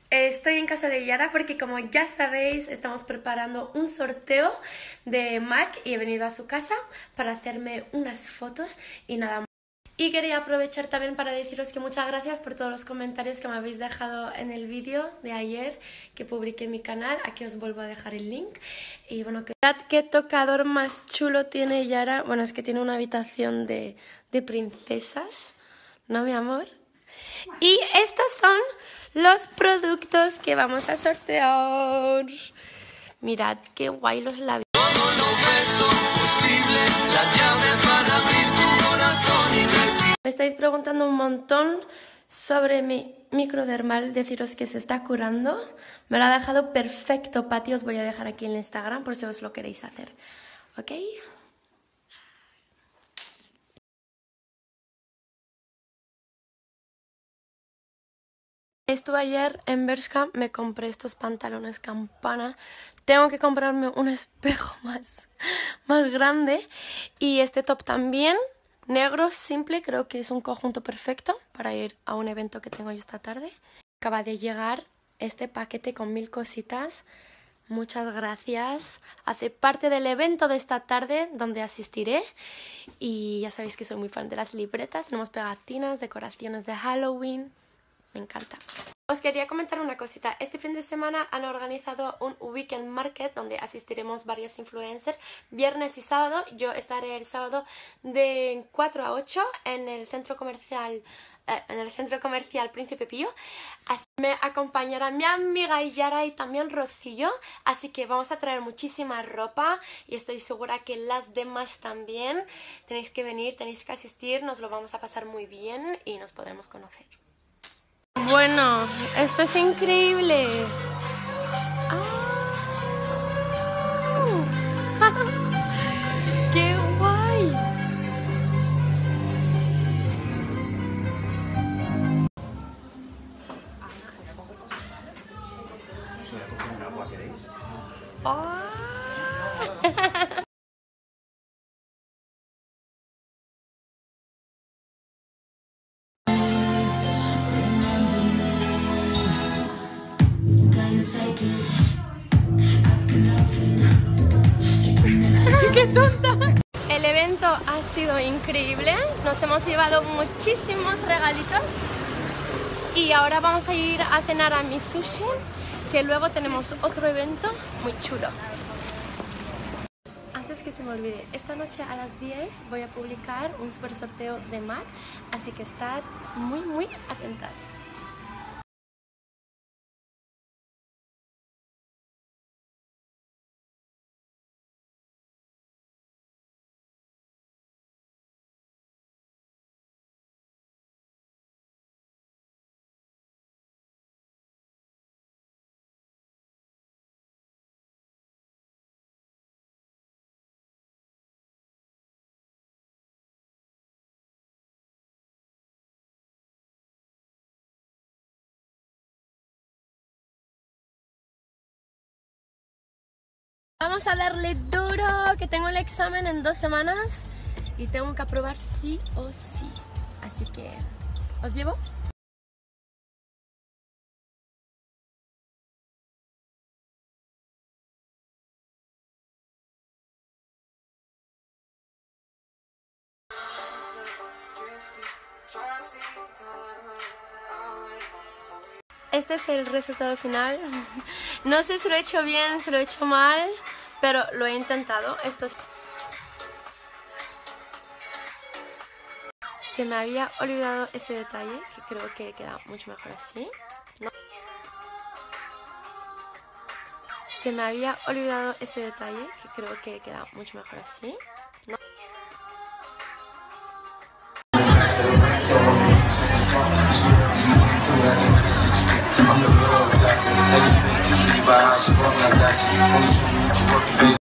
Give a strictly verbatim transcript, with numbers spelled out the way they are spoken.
Estoy en casa de Yara porque, como ya sabéis, estamos preparando un sorteo de Mac y he venido a su casa para hacerme unas fotos y nada más. Y quería aprovechar también para deciros que muchas gracias por todos los comentarios que me habéis dejado en el vídeo de ayer que publiqué en mi canal. Aquí os vuelvo a dejar el link. Y bueno, que... ¿qué tocador más chulo tiene Yara? Bueno, es que tiene una habitación de, de princesas, ¿no, mi amor? Y estos son los productos que vamos a sortear. Mirad qué guay los labios. Me estáis preguntando un montón sobre mi microdermal. Deciros que se está curando. Me lo ha dejado perfecto Pati. Os voy a dejar aquí en el Instagram por si os lo queréis hacer. ¿Ok? Estuve ayer en Bershka, me compré estos pantalones campana. Tengo que comprarme un espejo más, más grande. Y este top también, negro, simple, creo que es un conjunto perfecto para ir a un evento que tengo yo esta tarde. Acaba de llegar este paquete con mil cositas. Muchas gracias. Hace parte del evento de esta tarde donde asistiré. Y ya sabéis que soy muy fan de las libretas. Tenemos pegatinas, decoraciones de Halloween. Me encanta. Os quería comentar una cosita. Este fin de semana han organizado un Weekend Market donde asistiremos varios influencers. Viernes y sábado. Yo estaré el sábado de cuatro a ocho en el centro comercial eh, en el centro comercial Príncipe Pío. Así me acompañará mi amiga Yara y también Rocío. Así que vamos a traer muchísima ropa y estoy segura que las demás también. Tenéis que venir, tenéis que asistir. Nos lo vamos a pasar muy bien y nos podremos conocer. Bueno, esto es increíble. ¡Ah! ¡Qué guay! ¡Oh! ¡Qué tonta! El evento ha sido increíble. Nos hemos llevado muchísimos regalitos. Y ahora vamos a ir a cenar a mi sushi, que luego tenemos otro evento muy chulo. Antes que se me olvide, esta noche a las diez voy a publicar un super sorteo de Mac, así que estad muy muy atentas. Vamos a darle duro, que tengo el examen en dos semanas y tengo que aprobar sí o sí. Así que, ¿os llevo? Este es el resultado final. No sé si lo he hecho bien, si lo he hecho mal, pero lo he intentado. Esto es... Se me había olvidado este detalle, que creo que queda mucho mejor así. ¿No? Se me había olvidado este detalle, que creo que queda mucho mejor así. ¿No? I'm the love doctor. Elephants teach me by how she walk like that. She only show me what you working, baby.